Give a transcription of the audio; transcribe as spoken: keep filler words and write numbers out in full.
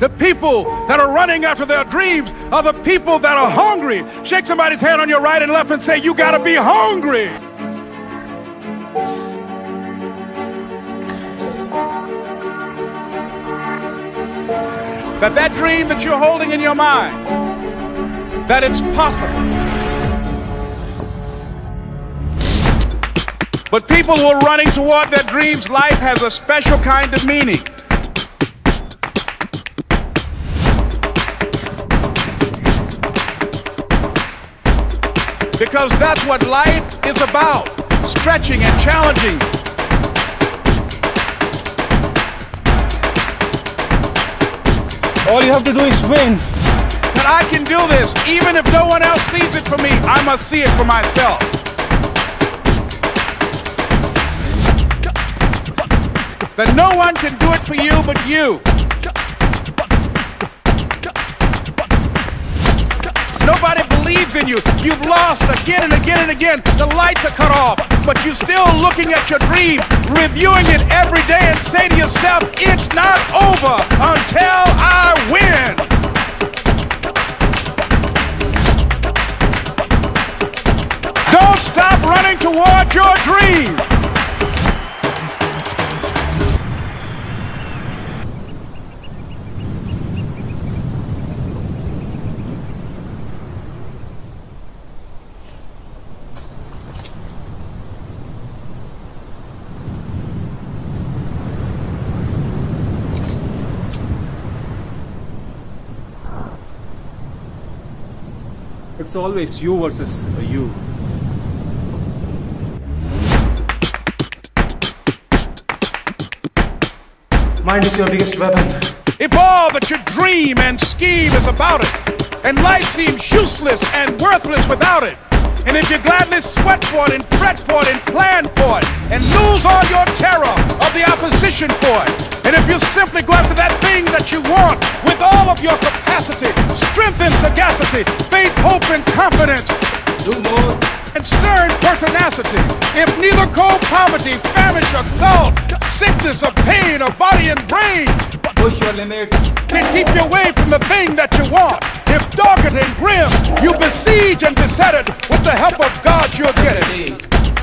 The people that are running after their dreams are the people that are hungry. Shake somebody's hand on your right and left and say, you gotta be hungry. That that dream that you're holding in your mind, that it's possible. But people who are running toward their dreams, life has a special kind of meaning. Because that's what life is about, stretching and challenging. All you have to do is win. That I can do this, even if no one else sees it for me, I must see it for myself. That no one can do it for you but you. Nobody believes in you. You've lost again and again and again. The lights are cut off, but you're still looking at your dream, reviewing it every day and say to yourself, it's not over until I win. Don't stop running toward your dream. It's always you versus you. Mind is your biggest weapon. If all that you dream and scheme is about it, and life seems useless and worthless without it, and if you gladly sweat for it and fret for it and plan for it, and lose all your terror of the opposition for it, and if you simply go after that thing that you want with all of your capacity, strength and sagacity, faith, hope, and confidence, Do more. and stern pertinacity, if neither cold poverty, famish, or thought, sickness or pain of body and brain Push your limits. can keep you away from the thing that you want, if dogged and grim, you besiege and beset it, with the help of God you'll get it.